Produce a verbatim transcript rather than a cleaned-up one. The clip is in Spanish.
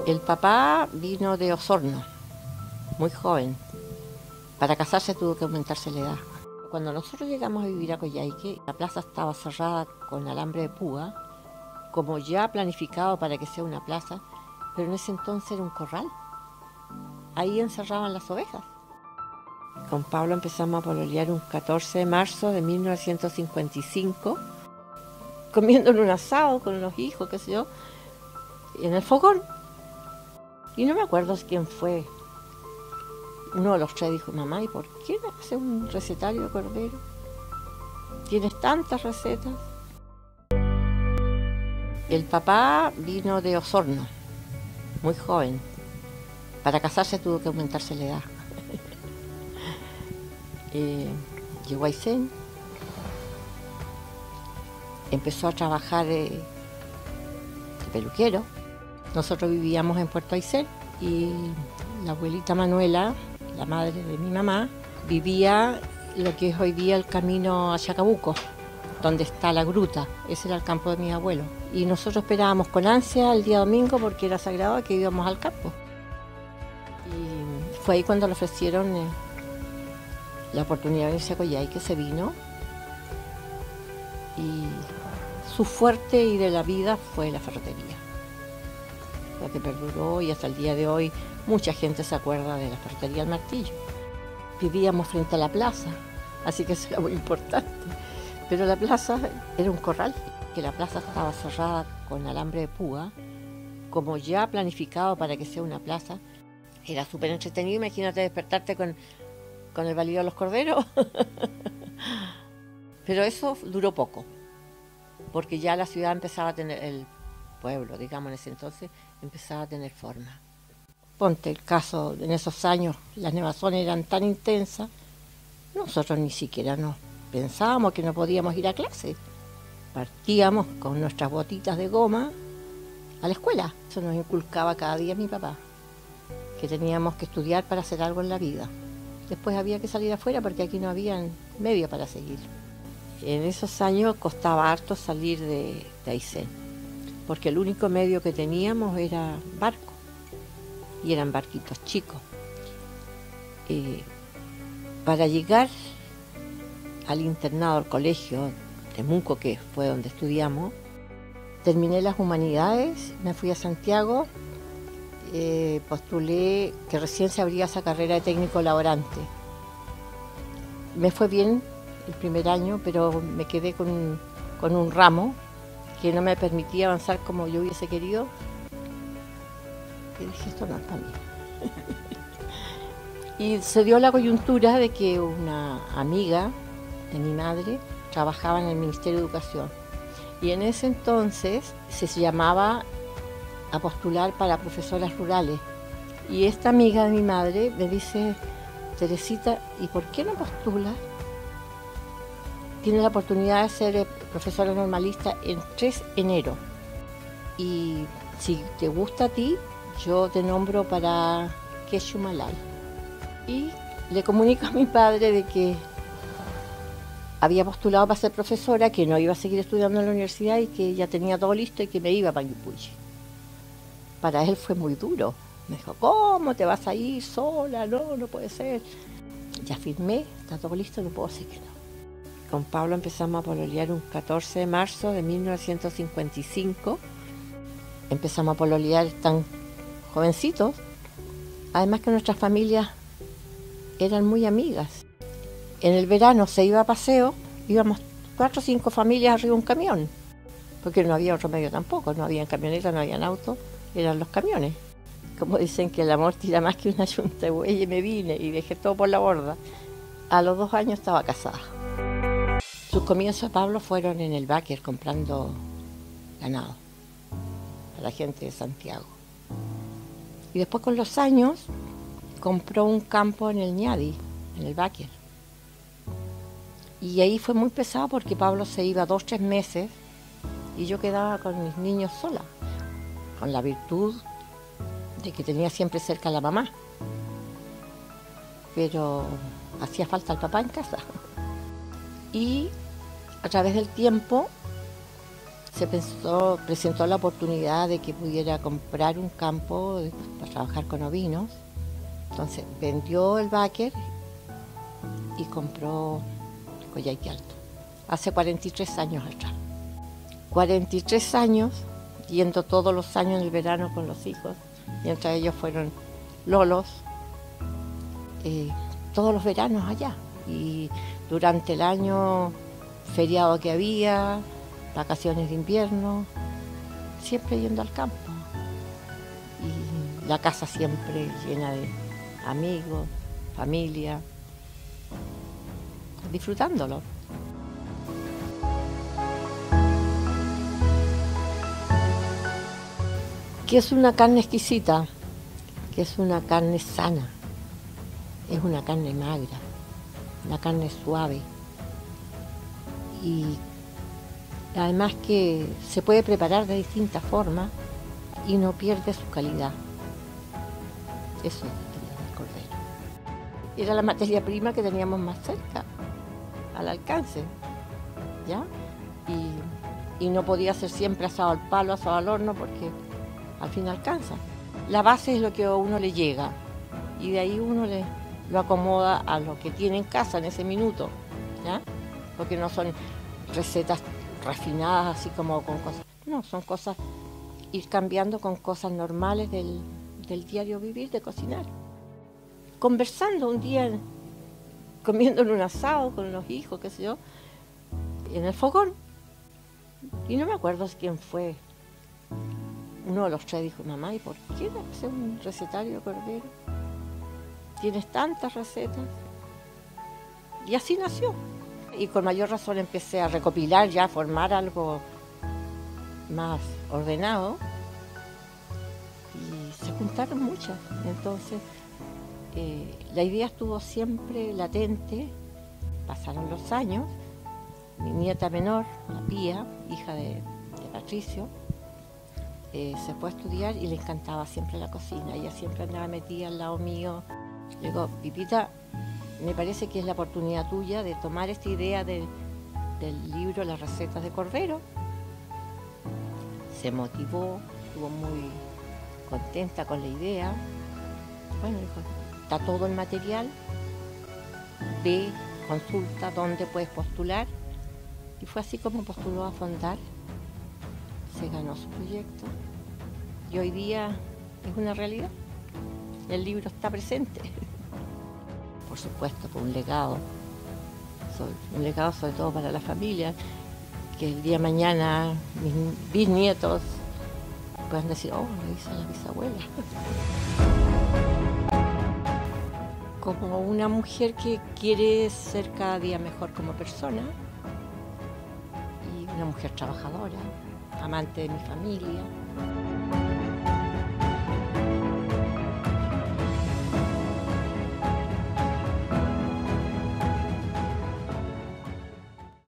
El papá vino de Osorno, muy joven. Para casarse tuvo que aumentarse la edad. Cuando nosotros llegamos a vivir a Coyhaique, la plaza estaba cerrada con alambre de púa, como ya planificado para que sea una plaza, pero en ese entonces era un corral. Ahí encerraban las ovejas. Con Pablo empezamos a pololear un catorce de marzo de mil novecientos cincuenta y cinco, comiendo en un asado con los hijos, qué sé yo, en el fogón. Y no me acuerdo quién fue. Uno de los tres dijo: mamá, ¿y por qué no haces un recetario de cordero? Tienes tantas recetas. El papá vino de Osorno, muy joven. Para casarse tuvo que aumentarse la edad. eh, llegó a Aysén, empezó a trabajar eh, de peluquero. Nosotros vivíamos en Puerto Aysén y la abuelita Manuela, la madre de mi mamá, vivía lo que es hoy día el camino a Chacabuco, donde está la gruta. Ese era el campo de mis abuelos. Y nosotros esperábamos con ansia el día domingo porque era sagrado que íbamos al campo. Y fue ahí cuando le ofrecieron eh, la oportunidad de irse a Coyhaique, se vino. Y su fuerte y de la vida fue la ferretería, la que perduró, y hasta el día de hoy mucha gente se acuerda de la ferretería El Martillo. Vivíamos frente a la plaza, así que eso era muy importante. Pero la plaza era un corral, que la plaza estaba cerrada con alambre de púa, como ya planificado para que sea una plaza. Era súper entretenido, imagínate despertarte con, con el balido de los corderos. Pero eso duró poco, porque ya la ciudad empezaba a tener, el pueblo, digamos en ese entonces, empezaba a tener forma. Ponte el caso, en esos años las nevazones eran tan intensas, nosotros ni siquiera nos pensábamos que no podíamos ir a clase. Partíamos con nuestras botitas de goma a la escuela. Eso nos inculcaba cada día mi papá, que teníamos que estudiar para hacer algo en la vida. Después había que salir afuera porque aquí no había medio para seguir. En esos años costaba harto salir de, de Aysén, porque el único medio que teníamos era barco, y eran barquitos chicos. Eh, para llegar al internado, al colegio de Munco, que fue donde estudiamos, terminé las humanidades, me fui a Santiago, eh, postulé, que recién se abría esa carrera de técnico laborante. Me fue bien el primer año, pero me quedé con un, con un ramo que no me permitía avanzar como yo hubiese querido. Y dije, esto no es para mí. Y se dio la coyuntura de que una amiga de mi madre trabajaba en el Ministerio de Educación. Y en ese entonces se llamaba a postular para profesoras rurales. Y esta amiga de mi madre me dice: Teresita, ¿y por qué no postulas? Tienes la oportunidad de ser profesora normalista en tres de enero. Y si te gusta a ti, yo te nombro para Quechumalay. Y le comunico a mi padre de que había postulado para ser profesora, que no iba a seguir estudiando en la universidad y que ya tenía todo listo y que me iba para Guipúzcoa. Para él fue muy duro. Me dijo: ¿cómo te vas a ir sola? No, no puede ser. Ya firmé, está todo listo, no puedo decir que no. Con Pablo empezamos a pololear un catorce de marzo de mil novecientos cincuenta y cinco. Empezamos a pololear tan jovencitos. Además que nuestras familias eran muy amigas. En el verano se iba a paseo, íbamos cuatro o cinco familias arriba de un camión, porque no había otro medio tampoco, no había camionetas, no habían autos, eran los camiones. Como dicen que el amor tira más que una yunta de bueyes, me vine y dejé todo por la borda. A los dos años estaba casada. Sus comienzos, Pablo, fueron en el Báquer comprando ganado a la gente de Santiago. Y después, con los años, compró un campo en el Ñadi, en el Báquer. Y ahí fue muy pesado porque Pablo se iba dos, tres meses y yo quedaba con mis niños sola, con la virtud de que tenía siempre cerca a la mamá. Pero hacía falta el papá en casa. Y a través del tiempo se pensó, presentó la oportunidad de que pudiera comprar un campo para trabajar con ovinos. Entonces vendió el Báquer y compró Coyhaique Alto, hace cuarenta y tres años atrás. cuarenta y tres años, yendo todos los años en el verano con los hijos, mientras ellos fueron lolos, eh, todos los veranos allá. Y durante el año, feriado que había, vacaciones de invierno, siempre yendo al campo. Y la casa siempre llena de amigos, familia, disfrutándolo. Que es una carne exquisita, que es una carne sana, es una carne magra, una carne suave y además que se puede preparar de distintas formas y no pierde su calidad. Eso es el cordero. Era la materia prima que teníamos más cerca, al alcance, ¿ya? Y, y no podía ser siempre asado al palo, asado al horno, porque al fin alcanza. La base es lo que a uno le llega y de ahí uno le, lo acomoda a lo que tiene en casa en ese minuto, ¿ya? Porque no son recetas refinadas así como con cosas, no, son cosas, ir cambiando con cosas normales del, del diario vivir, de cocinar. Conversando un día, comiendo en un asado con los hijos, qué sé yo, en el fogón, y no me acuerdo quién fue. Uno de los tres dijo, mamá, ¿y por qué no hacer un recetario de cordero? Tienes tantas recetas. Y así nació. Y con mayor razón empecé a recopilar, ya a formar algo más ordenado. Y se juntaron muchas. Entonces, eh, la idea estuvo siempre latente. Pasaron los años. Mi nieta menor, la Pía, hija de, de Patricio, Eh, se fue a estudiar y le encantaba siempre la cocina. Ella siempre andaba metida al lado mío. Le digo, Pipita, me parece que es la oportunidad tuya de tomar esta idea de, del libro Las recetas de cordero. Se motivó, estuvo muy contenta con la idea. Bueno, dijo, está todo el material, ve, consulta dónde puedes postular. Y fue así como postuló a Fondar. Se ganó su proyecto y hoy día es una realidad. El libro está presente. Por supuesto, por un legado, un legado sobre todo para la familia, que el día de mañana mis bisnietos puedan decir, oh, lo hizo la bisabuela. Como una mujer que quiere ser cada día mejor como persona y una mujer trabajadora, amante de mi familia.